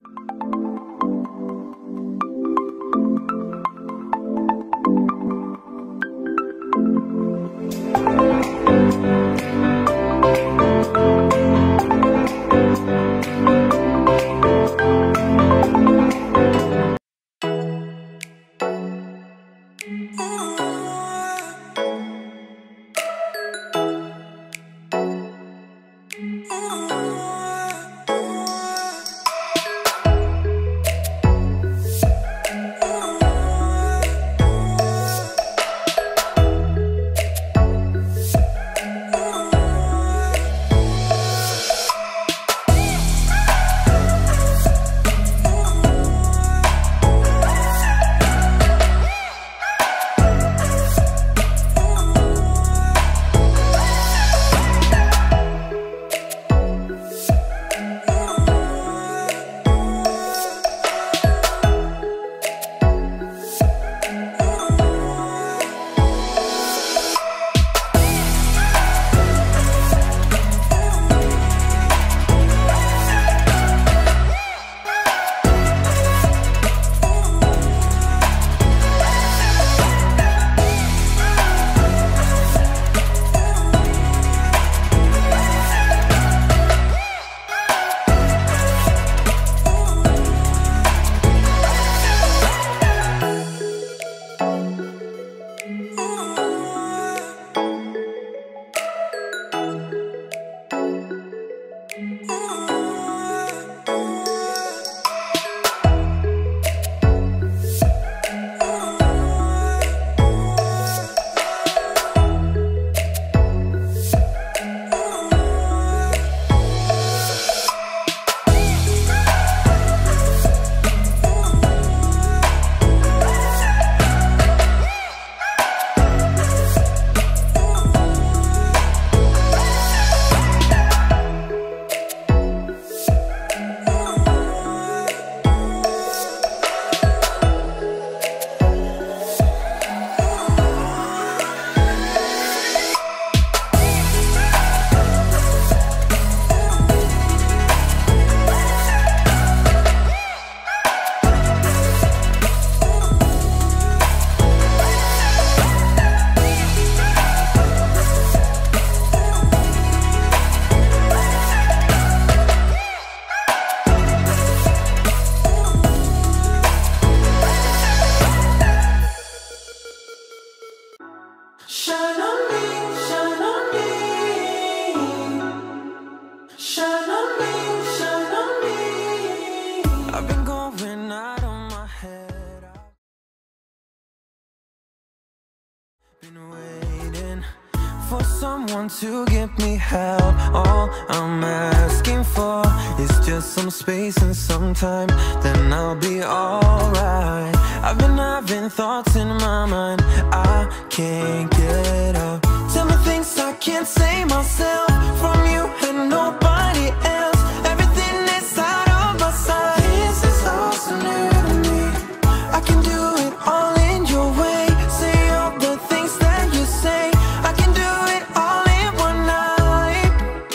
someone to give me help. All I'm asking for is just some space and some time, then I'll be alright. I've been having thoughts in my mind I can't get out. Tell me things I can't say myself, from you and nobody else. Everything is out of my sight. This is all so new to me. I can do it all in your way. Say all the things that you say. I can do it all in one night.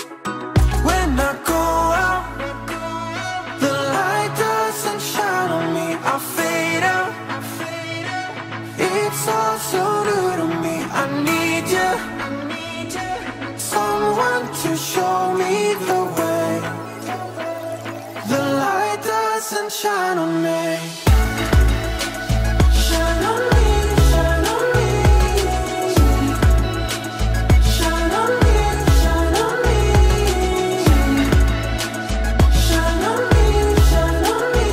When I go out, the light doesn't shine on me. I fade out. It's all so new to me. I need you, someone to show me the way. The light doesn't shine on me. Shine on me, shine on me. Shine on me, shine on me. Shine on me, shine on me.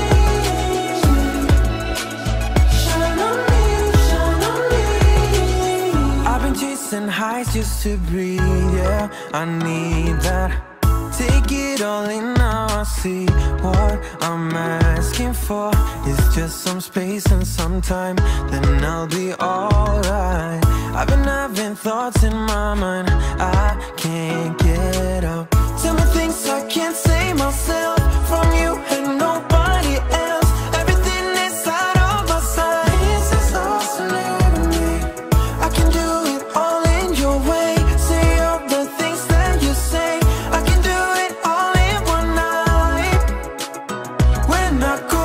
Shine on me, shine on me. I've been chasing highs just to breathe, yeah, I need that. Take it all in now, I see what I'm asking for is just some space and some time, then I'll be alright. I've been having thoughts in my mind I can't get out. Tell me things I can't say myself, from you and nobody else. Everything is out of my sight. This is all so new to me. I can do it all in your way. Say all the things that you say. I can do it all in one night. When not